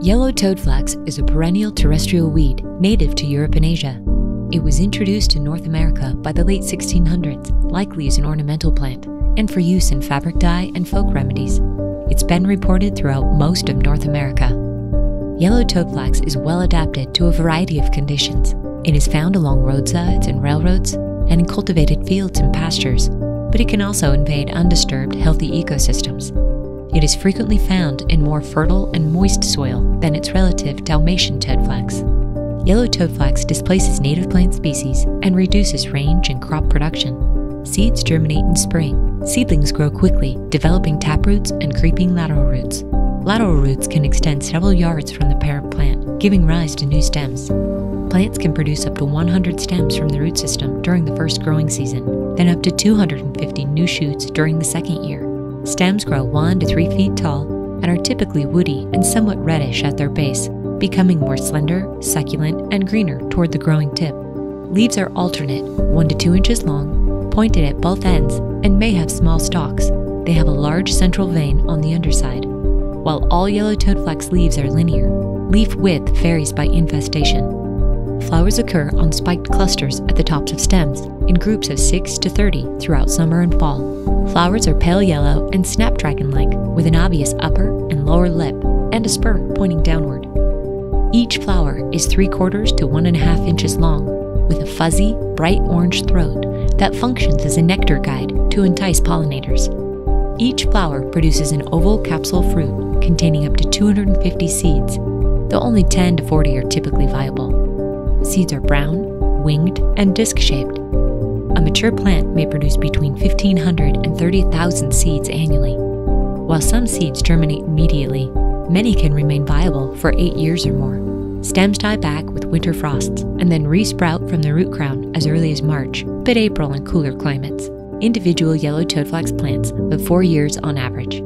Yellow toadflax is a perennial terrestrial weed native to Europe and Asia. It was introduced to North America by the late 1600s, likely as an ornamental plant, and for use in fabric dye and folk remedies. It's been reported throughout most of North America. Yellow toadflax is well adapted to a variety of conditions. It is found along roadsides and railroads, and in cultivated fields and pastures, but it can also invade undisturbed, healthy ecosystems. It is frequently found in more fertile and moist soil than its relative Dalmatian toadflax. Yellow toadflax displaces native plant species and reduces range and crop production. Seeds germinate in spring. Seedlings grow quickly, developing taproots and creeping lateral roots. Lateral roots can extend several yards from the parent plant, giving rise to new stems. Plants can produce up to 100 stems from the root system during the first growing season, then up to 250 new shoots during the second year. Stems grow 1 to 3 feet tall and are typically woody and somewhat reddish at their base, becoming more slender, succulent, and greener toward the growing tip. Leaves are alternate, 1 to 2 inches long, pointed at both ends, and may have small stalks. They have a large central vein on the underside. While all yellow toadflax leaves are linear, leaf width varies by infestation. Flowers occur on spiked clusters at the tops of stems, in groups of 6 to 30 throughout summer and fall. Flowers are pale yellow and snapdragon-like, with an obvious upper and lower lip, and a spur pointing downward. Each flower is 3/4 to 1.5 inches long, with a fuzzy, bright orange throat that functions as a nectar guide to entice pollinators. Each flower produces an oval capsule fruit containing up to 250 seeds, though only 10 to 40 are typically viable. Seeds are brown, winged, and disc-shaped. A mature plant may produce between 1,500 and 30,000 seeds annually. While some seeds germinate immediately, many can remain viable for 8 years or more. Stems die back with winter frosts and then re-sprout from the root crown as early as March, mid-April in cooler climates. Individual yellow toadflax plants live 4 years on average.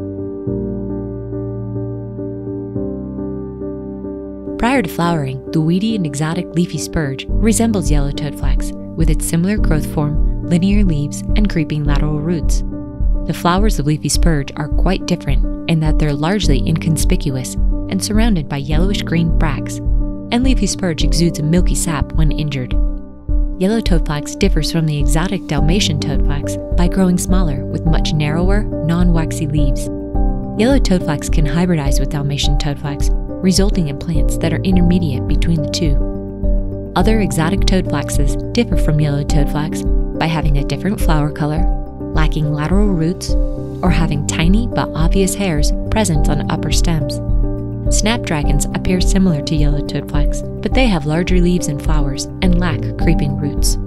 Prior to flowering, the weedy and exotic leafy spurge resembles yellow toadflax, with its similar growth form, linear leaves, and creeping lateral roots. The flowers of leafy spurge are quite different in that they're largely inconspicuous and surrounded by yellowish-green bracts, and leafy spurge exudes a milky sap when injured. Yellow toadflax differs from the exotic Dalmatian toadflax by growing smaller with much narrower, non-waxy leaves. Yellow toadflax can hybridize with Dalmatian toadflax, resulting in plants that are intermediate between the two. Other exotic toadflaxes differ from yellow toadflax by having a different flower color, lacking lateral roots, or having tiny but obvious hairs present on upper stems. Snapdragons appear similar to yellow toadflax, but they have larger leaves and flowers and lack creeping roots.